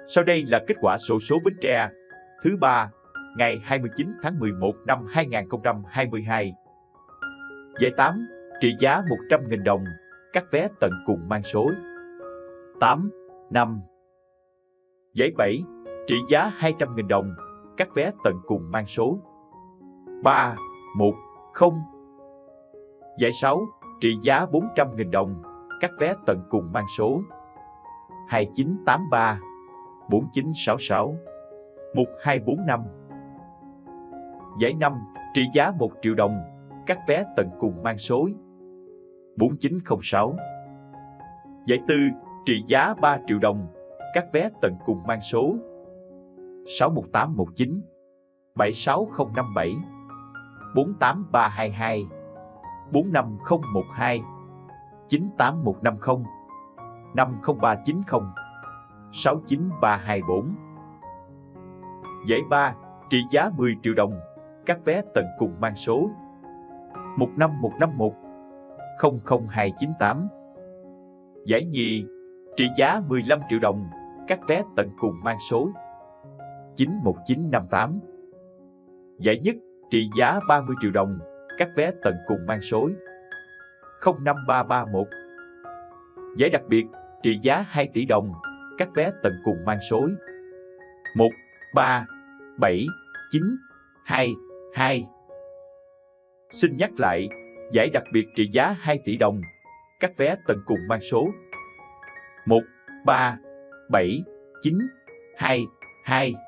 Sau đây là kết quả xổ số Bến Tre thứ 3 ngày 29 tháng 11 năm 2022. Giải 8 trị giá 100.000 đồng, các vé tận cùng mang số 8, 5. Giải 7 trị giá 200.000 đồng, các vé tận cùng mang số 3, 1, 0. Giải 6 trị giá 400.000 đồng, các vé tận cùng mang số 2983, 4966, 1245. Giải 5 trị giá 1 triệu đồng, các vé tận cùng mang số 4906. Giải 4 trị giá 3 triệu đồng, các vé tận cùng mang số 61819, 76057, 48322, 45012, 98150, 50390, 69324. Giải 3 trị giá 10 triệu đồng, các vé tận cùng mang số 15151, 00298. Giải nhì trị giá 15 triệu đồng, các vé tận cùng mang số 91958. Giải nhất trị giá 30 triệu đồng, các vé tận cùng mang số 05331. Giải đặc biệt trị giá 2 tỷ đồng, các vé tận cùng mang số 13792. Xin nhắc lại, giải đặc biệt trị giá 2 tỷ đồng, các vé tận cùng mang số 1379222.